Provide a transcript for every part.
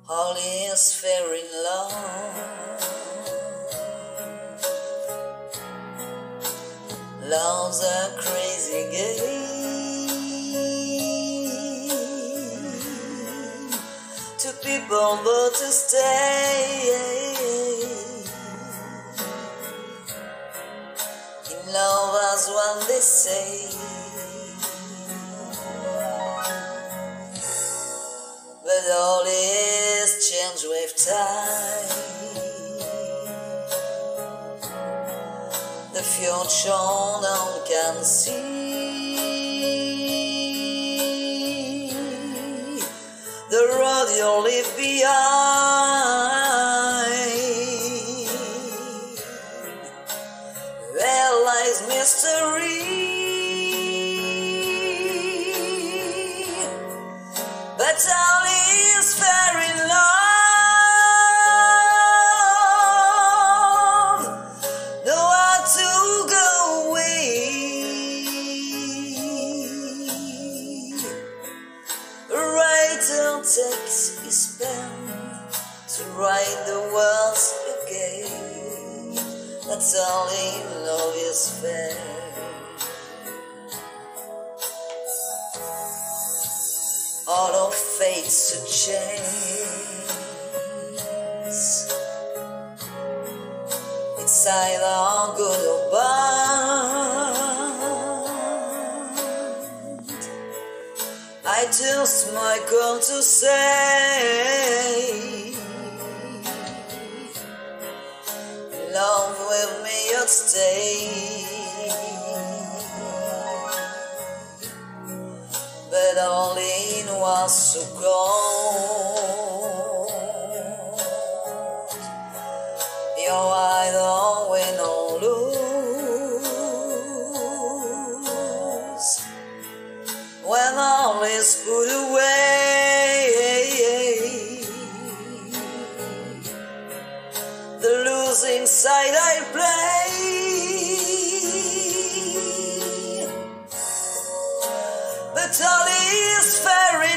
all is fair in love. Love's a crazy game. Two people but to stay in love as one, they say. But all is changed with time. The future none can see. The road you leave behind, there lies mystery. But all is fair in love. Nowhere to go away. A writer takes his pen to write the words again. That's all in love is fair. All of fates to change. It's either good or bad. I just my call to say, love with me you'd stay. But all in was so cold. You're either win or lose. When all is put away, the losing side I play. But all is fair in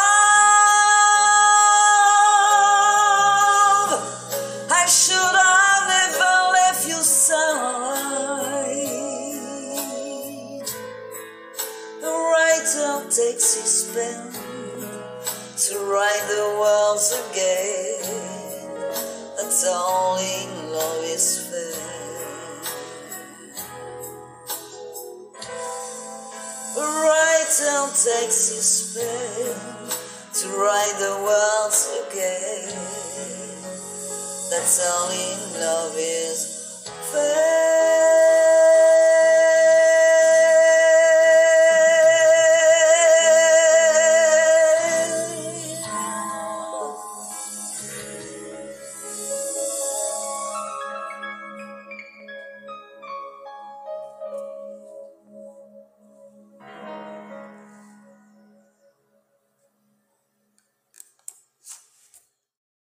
love. I should have never left your side. The writer takes his pen to write the words again. That's all in love is fair. The writer takes his pen to write the words again. That's all in love is fair.